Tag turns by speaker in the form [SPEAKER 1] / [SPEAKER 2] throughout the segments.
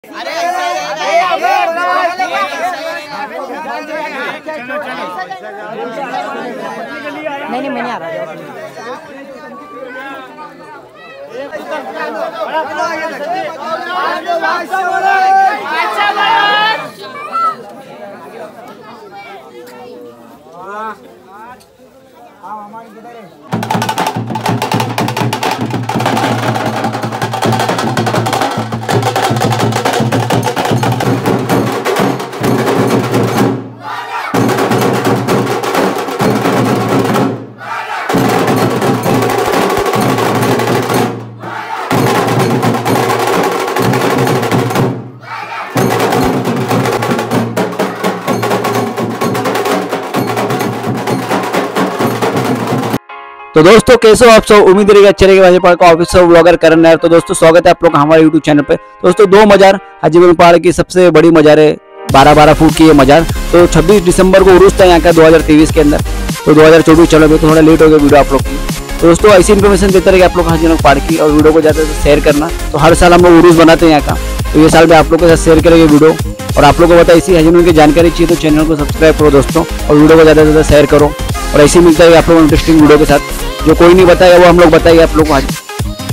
[SPEAKER 1] नहीं मैं नहीं आ रहा।
[SPEAKER 2] तो दोस्तों कैसे हो आप सब, उम्मीद रहेगा अच्छे रहेगा। Officer vlogger KaranNair। तो दोस्तों स्वागत है आप लोग का हमारे यूट्यूब चैनल पे। दोस्तों 2 मजार हाजी मलंग पहाड़ की सबसे बड़ी मजार है, 12-12 फुट की ये मजार। तो 26 दिसंबर को उर्स था यहाँ का 2023 के अंदर। तो 2024 चलो तो थोड़ा लेट हो गया वीडियो आप लोग की। तो दोस्तों ऐसी इन्फॉर्मेशन देते रहे आप लोग हाजी मलंग पहाड़ की, और वीडियो को ज़्यादा से शेयर करना। तो हर साल हम लोग उर्स बनाते हैं यहाँ का, तो ये साल भी आप लोग के साथ शेयर करेंगे वीडियो। और आप लोग को बताया इसी हाजी मलंग की जानकारी चाहिए तो चैनल को सब्सक्राइब करो दोस्तों, और वीडियो को ज़्यादा से ज़्यादा शेयर करो। और ऐसे मिलता है आप लोग इंटरेस्टिंग वीडियो के साथ, जो कोई नहीं बताएगा वो हम लोग बताएंगे आप लोग को। आज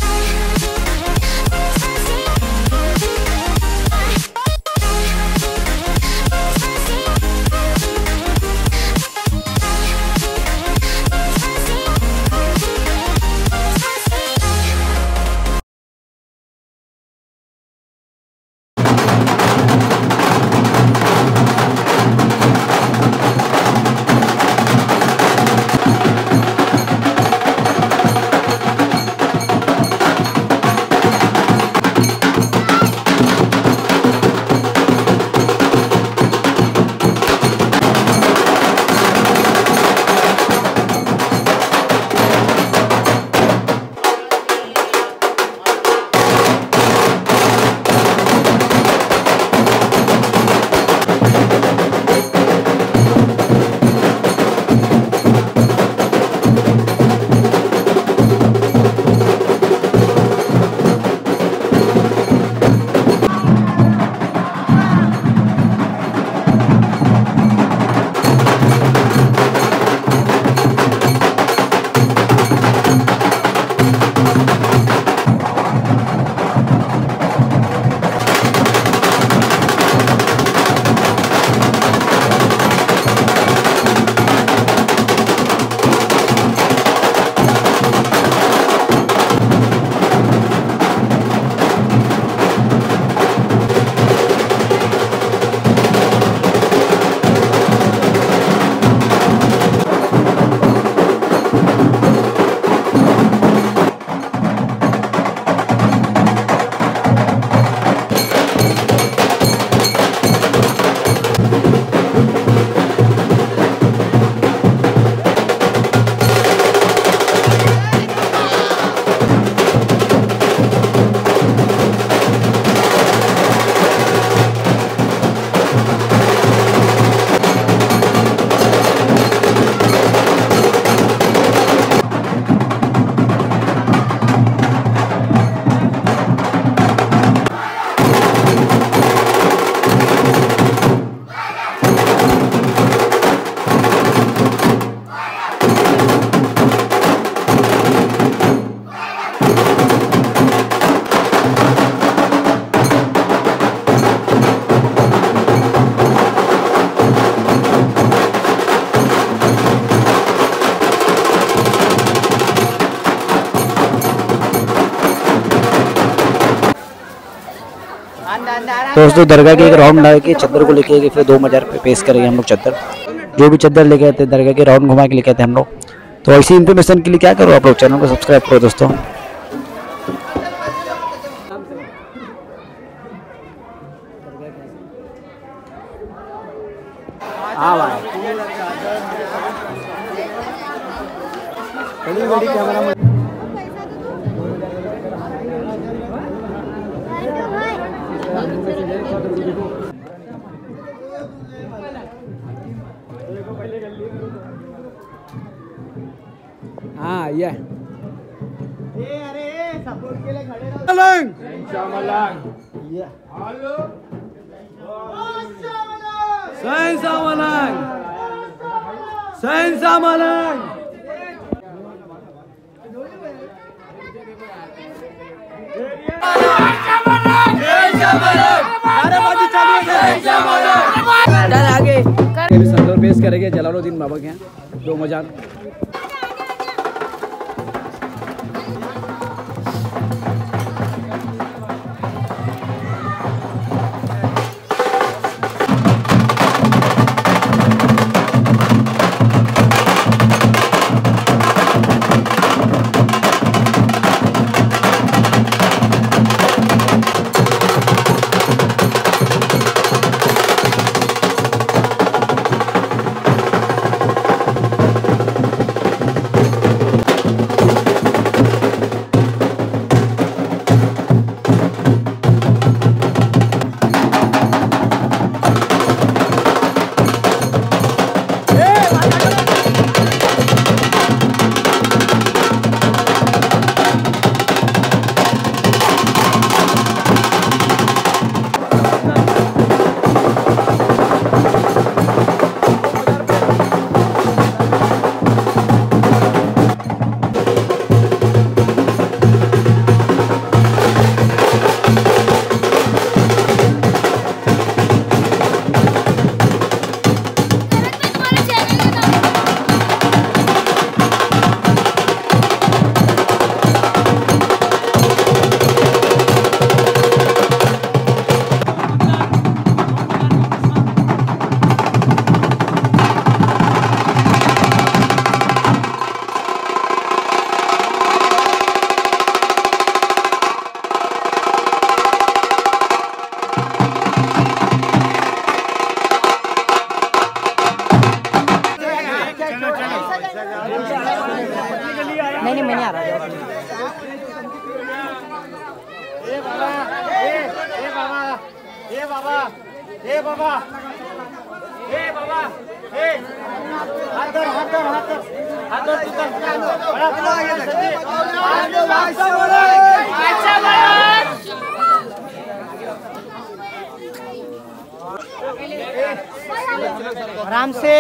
[SPEAKER 2] दोस्तों दरगाह के एक राउंड लगा के चद्दर को लेके गए, फिर 2 मजार पे पेश करेंगे हम लोग चद्दर। जो भी चद्दर लेके आते हैं दरगाह के राउंड घुमा के लेके आते हैं हम लोग। तो ऐसी इन्फॉर्मेशन के लिए क्या करो आप लोग, चैनल को सब्सक्राइब करो दोस्तों। हाँ भाई कैमरा हाँ ये अरे सपोर्ट के लिए खड़े रहो। मलंग आगे संदर पेश करेंगे जलालुद्दीन बाबा के यहाँ 2 मजार।
[SPEAKER 1] नहीं मैं नहीं आ रहा। आराम से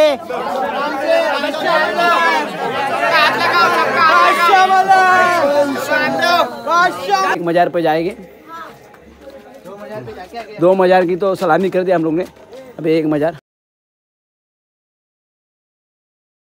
[SPEAKER 2] एक मजार पे जाएंगे। 2 मजार की तो सलामी कर दी हम लोग ने, अभी 1 मजार।